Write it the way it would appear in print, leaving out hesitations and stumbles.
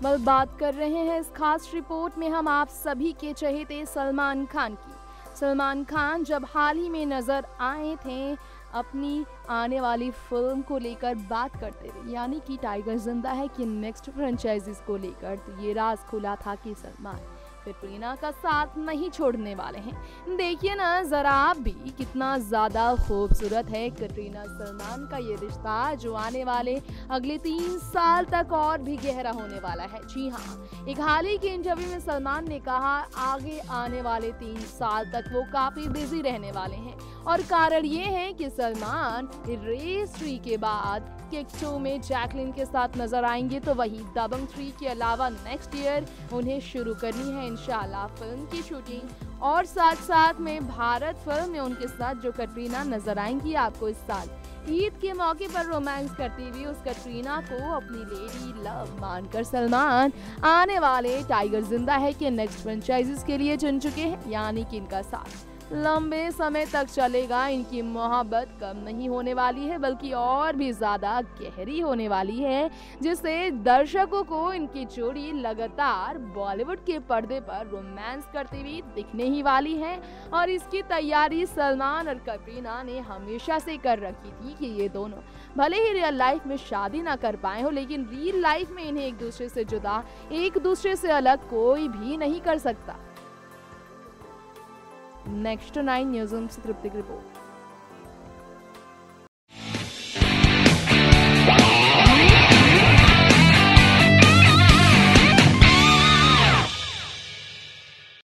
बल बात कर रहे हैं इस खास रिपोर्ट में हम आप सभी के चहेते सलमान खान की। सलमान खान जब हाल ही में नजर आए थे अपनी आने वाली फिल्म को लेकर बात करते हुए, यानी कि टाइगर जिंदा है कि नेक्स्ट फ्रेंचाइजीज को लेकर, तो ये राज खुला था कि सलमान कैटरीना का साथ नहीं छोड़ने वाले हैं। देखिए ना जरा आप भी, कितना ज्यादा खूबसूरत है कैटरीना सलमान का ये रिश्ता, जो आने वाले अगले 3 साल तक और भी गहरा होने वाला है। जी हाँ, एक हाल ही के इंटरव्यू में सलमान ने कहा आगे आने वाले 3 साल तक वो काफी बिजी रहने वाले हैं, और कारण ये है कि सलमान रेस 3 के बाद किक 2 में जैकलिन के साथ नजर आएंगे, तो वही दबंग 3 के अलावा नेक्स्ट ईयर उन्हें शुरू करनी है इंशाल्लाह फिल्म की शूटिंग, और साथ साथ में भारत फिल्म में उनके साथ जो कैटरीना नजर आएंगी आपको इस साल ईद के मौके पर रोमांस करती हुई, उस कैटरीना को अपनी लेडी लव मानकर सलमान आने वाले टाइगर जिंदा है कि नेक्स्ट फ्रेंचाइजीज के लिए चुन चुके हैं, यानी कि इनका साथ लंबे समय तक चलेगा। इनकी मोहब्बत कम नहीं होने वाली है, बल्कि और भी ज्यादा गहरी होने वाली है, जिससे दर्शकों को इनकी जोड़ी लगातार बॉलीवुड के पर्दे पर रोमांस करती हुई दिखने ही वाली है। और इसकी तैयारी सलमान और कैटरीना ने हमेशा से कर रखी थी कि ये दोनों भले ही रियल लाइफ में शादी ना कर पाए हो, लेकिन रियल लाइफ में इन्हें एक दूसरे से जुदा, एक दूसरे से अलग कोई भी नहीं कर सकता। नेक्स्ट 9 न्यूज़ से तृप्ति की रिपोर्ट।